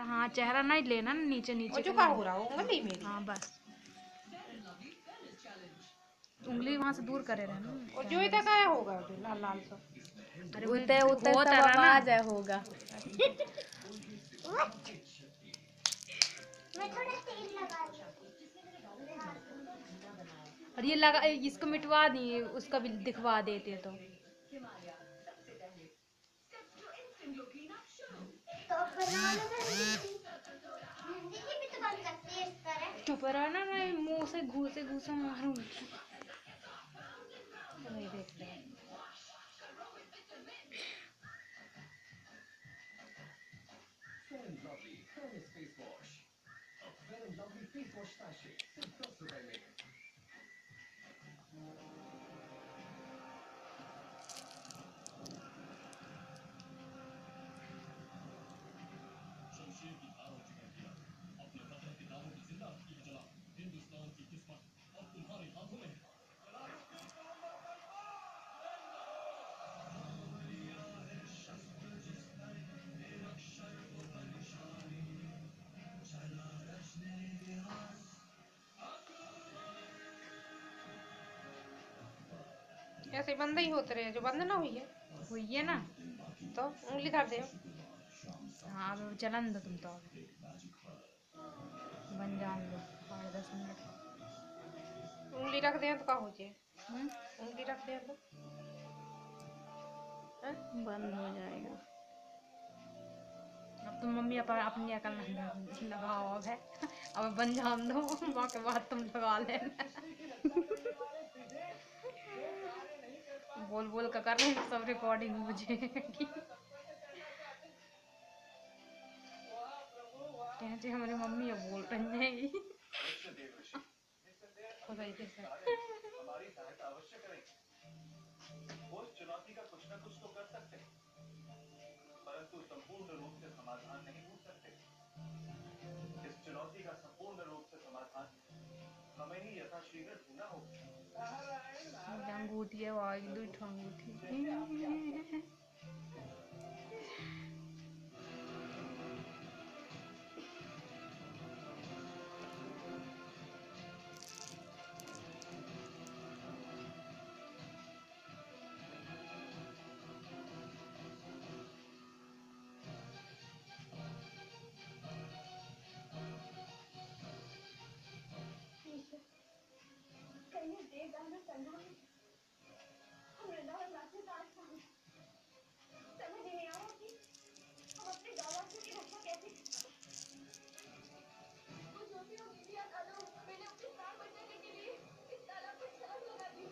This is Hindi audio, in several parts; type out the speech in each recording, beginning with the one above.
हाँ चेहरा नहीं लेना ना, नीचे नीचे जो का हो रहा हो उंगली मेरी। हाँ बस उंगली वहां से दूर करे रहना। और जो इधर का होगा जो लाल लाल सा। अरे उते उते हो सब तारा ना आवाज है होगा। मैं थोड़ा तेल लगा दूं। और ये लगा, इसको मिटवा दी, उसका भी दिखवा देते तो। तो बनवा लो ना दीदी भी तो बन सकती है इस तरह। चुप रहना, मैं मुंह से घूसे घूसे मारूंगी। नहीं देख रहे हैं। ऐसे बंद ही होते रहे, जो बंद ना हुई है हुई है ना, तो उंगली धर दे। हाँ अब चलन दो तुम तो, अब बन जान दो 8-10 मिनट। उंगली रख दे तो का हो जाए। हम्म? उंगली रख दे तो बंद हो जाएगा। अब तुम मम्मी अपनी अकल लगाओ अब है। अब बन जान दो, वहाँ के बाद तुम लगा लेना। बोल बोल कर रहे हैं सब रिकॉर्डिंग मुझे। कहते हमारी मम्मी अब बोल रही है। खुदाई के साथ। अंगूठी है, वो आएगी 2 अंगूठी। कहीं देख गाना करना हम वृंदावन नाचने का आज समझ ही नहीं आ रहा कि हम अपने गाँव की रक्षा कैसे। वो जो भी हो इंडिया का लो, मैंने अपने प्राण बचाने के लिए इस तालाब को छलांग लगा दी।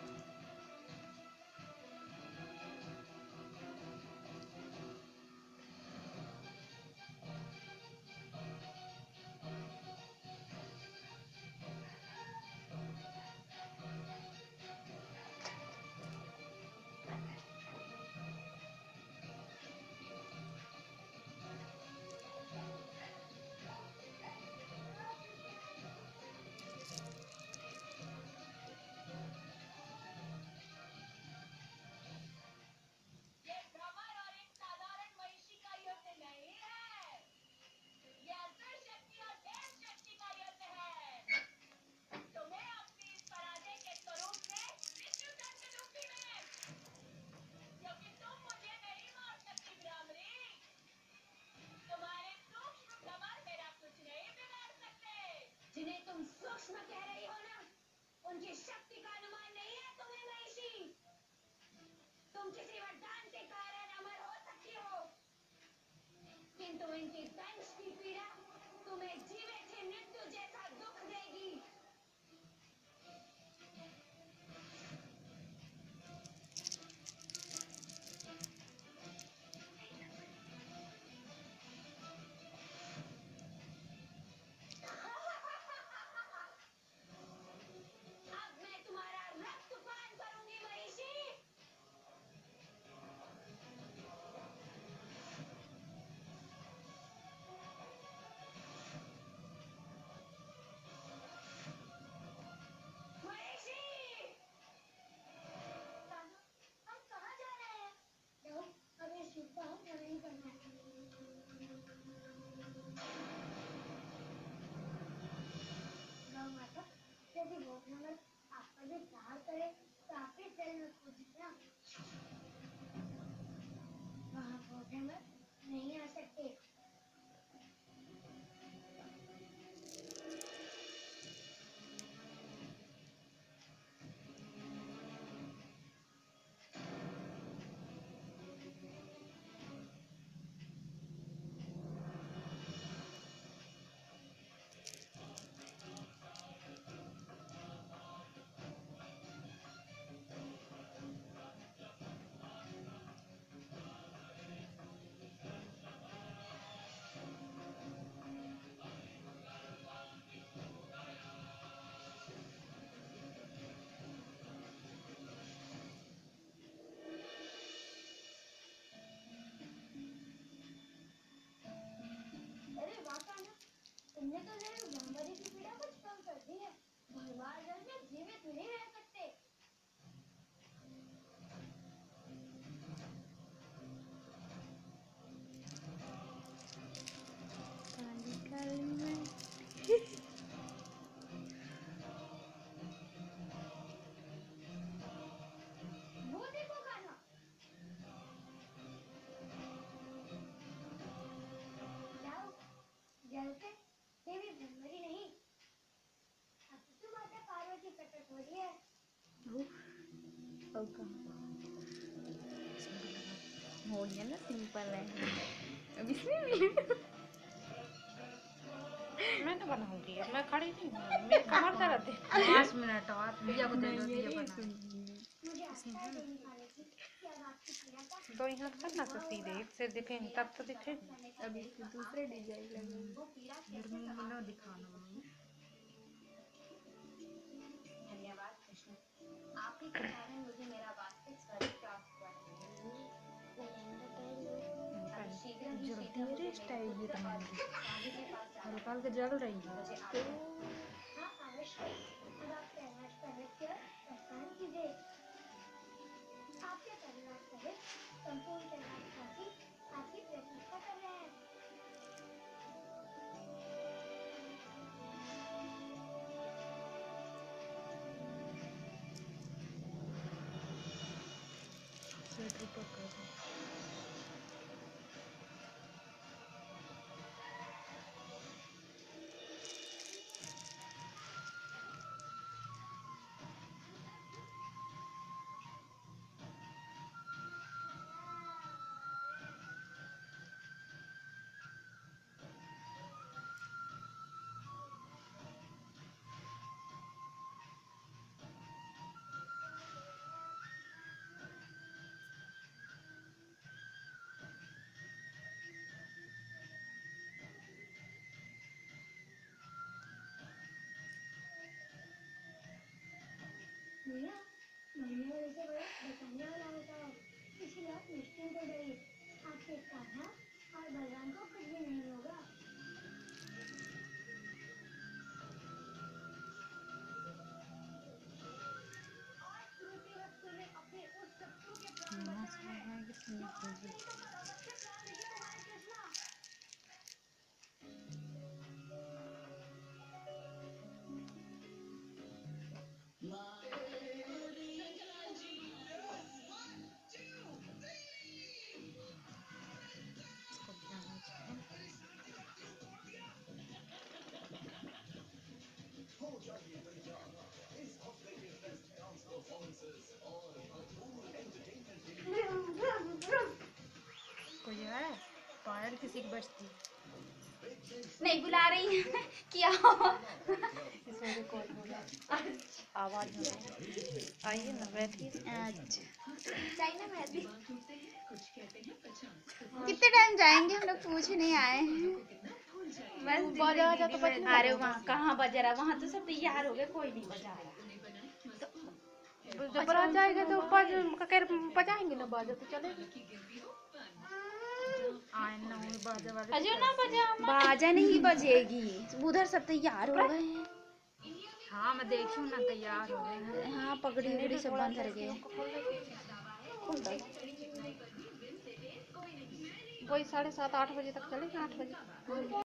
जिन्हें तुम सूक्ष्म कह रही हो ना, उनकी शक्ति का अनुमान नहीं है तुम्हें महिषी। तुम किसी वरदान के कारण अमर हो सकती हो, किंतु इनकी दंश की पीड़ा तुम्हें जीवे जी मृत्यु जैसा दुख देगी। अब मैं तुम्हारा रक्त पान करूंगी महिषी। तुमने तो मेरी जानवरी की पीड़ा कुछ कम कर दी है। भगवान जल में जीवित नहीं रह सकते। काली काली मैं वो देखो कान्हा। जाओ, जल से देवी जानवरी नहीं, अपितु माता पार्वती प्रकट हो रही है। और कहाँ हो गया ना, सिंपल है। अब इसमें भी मैं तो बनाऊंगी, मैं खड़ी नहीं हूँ, मेरे कमर दर्द है। 5 मिनट और दिया को दे दो, दिया बना। मुझे आशा है देवी पार्वती कि अब आपकी पीड़ा का दो हाथ करना तो सीधे एक से दिखेंगे तब तो दिखेंगे। अभी से दूसरे डिजाइन लगे। वो पीड़ा मेरे मुंह में ना दिखाना मम्मी। धन्यवाद कृष्ण, आपके कृपा में मुझे मेरा वास्तविक स्वरूप प्राप्त हुआ है। अब शीघ्र ही जल्दी शीघ्र मुझे मेरे स्टाइल मेरे ये पुत्र और तुम्हारी साधु के पास जाना हल्का हल्का जल रही है। मुझे आज्ञा दीजिए। हाँ अवश्य, अब आप कैलाश पर्वत की ओर प्रस्थान कीजिए। आपके परिवार सहित संपूर्ण कैलाशवासी आपकी प्रतीक्षा कर रहे हैं। स्वेटर पकड़ दो। भैया, मरने वाले से बड़ा बचाने वाला होता है, इसलिए आप निश्चिंत हो जाइए। आपके कान्हा और बलराम को कुछ भी नहीं होगा। और त्रुटिवश ने अपने उस शत्रु के प्राण बचाए हैं जो आपके ही तो बराबर के प्राण नहीं हमारे कृष्णा। इसको ध्यान से। कोई है? पायल किसी की बजती? नहीं बुला रही है क्या? इसमें रिकॉर्ड हो रहा है, आवाज हो रही है। आइए ना बैठिए। अच्छा चाहिए ना मैं भी। कितने टाइम जाएंगे, हम लोग पूछ नहीं आए हैं। बस बजा जा तो बजने अरे वहाँ कहाँ बजा रहा, वहाँ तो सब तैयार हो गए, कोई नहीं बजा रहा। जब बारात जाएगा तो बजाएंगे ना, बाजा तो चलेगा। आए ना होंगे बाजा वाले। अजय ना बजा बाजा नहीं बजेगी, उधर सब तैयार हो गए हैं। हाँ मैं देखी हूँ ना, तैयार हो गए हैं। हाँ पगड़ी उगड़ी सब बंध रखे हैं। वही 7:30 8 बजे तक चलेगा, 8 बजे।